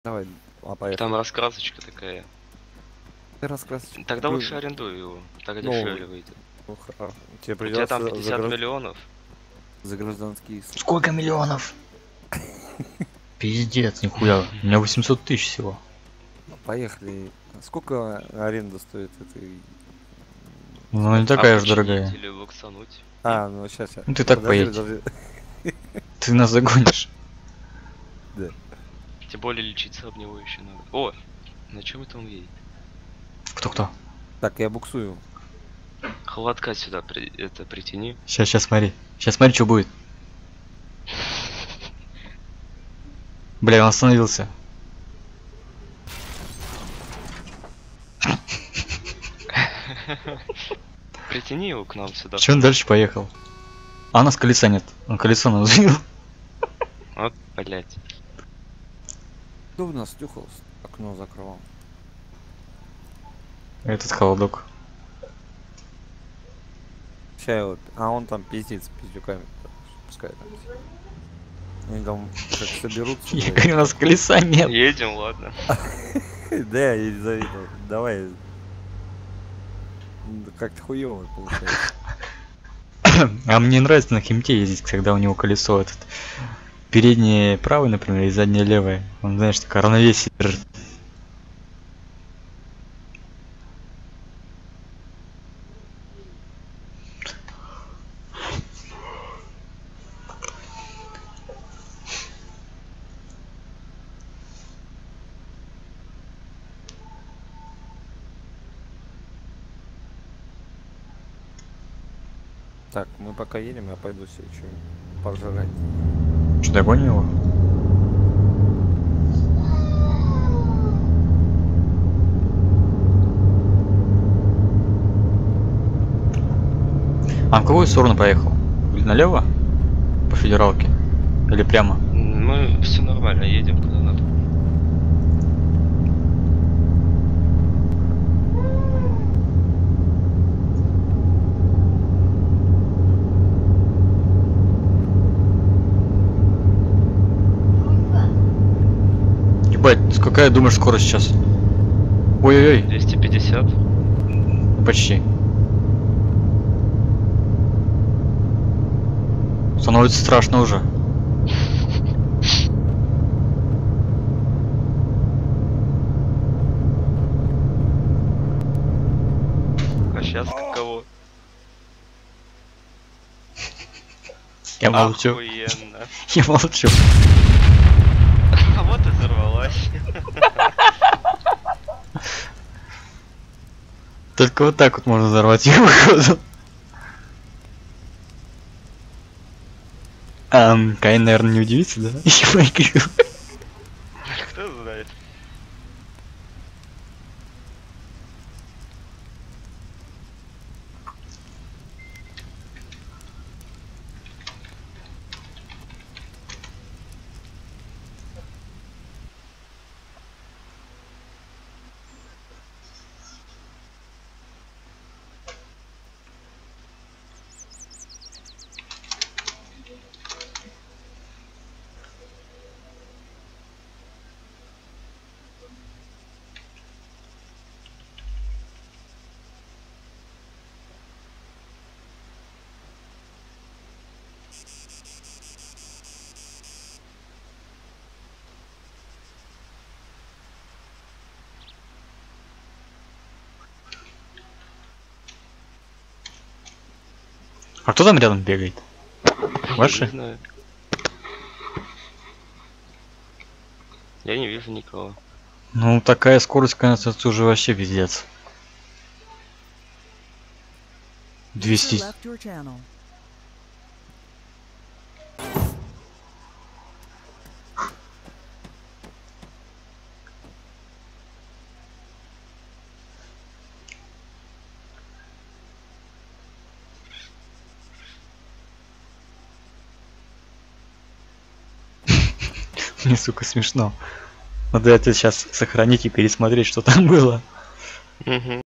Давай, поехали. Там раскрасочка такая. Раскрасочка. Тогда лучше арендуй его, так дешевле выйдет. Тебе У тебя там придется 50 миллионов. за гражданские иск. Сколько миллионов? Пиздец, нихуя. У меня 800 тысяч всего. Поехали. Сколько аренда стоит этой? Ну, не такая же починить дорогая. или луксануть. Ну сейчас. Ну ты так поедешь. Ты нас загонишь. Да. Тем более лечиться об него еще надо. О, на чем это он едет? Кто? Так, я буксую. Холодка сюда притяни. Сейчас смотри. Сейчас смотри, что будет. Бля, он остановился. Притяни его к нам сюда. Че он дальше поехал? А у нас колеса нет. Он колесо нам сбил. Вот, блять. Кто у нас тюхался? Окно закрывал. Этот холодок. Сейчас его... А он там пиздец с пиздюками. Пускай там. Они там как соберутся. Я говорю, у нас колеса нет. Едем, ладно. Да, я не завидую. Давай. Как-то хуёво получается. А мне нравится на химте ездить, когда у него колесо этот. Переднее правое, например, и заднее левое. Он, знаешь, такое равновесие держит. Так, мы пока едем, я пойду себе что-нибудь пожрать. Что, догоним его? А в какую сторону поехал? Или налево? По федералке? Или прямо? Мы все нормально, едем куда надо. Ебать, какая думаешь скорость сейчас? Ой-ой-ой. 250. Почти. Становится страшно уже. А сейчас каково? Я молчу. Охуенно. Я молчу. А вот и взорвалась. Только вот так вот можно взорвать его, походу. Каин, наверное, не удивится, да? Кто знает. А кто там рядом бегает? Ваши? Не знаю. Я не вижу никого. Ну, такая скорость, конечно, это уже вообще пиздец. 200. Мне, сука, смешно. Надо это сейчас сохранить и пересмотреть, что там было. Угу.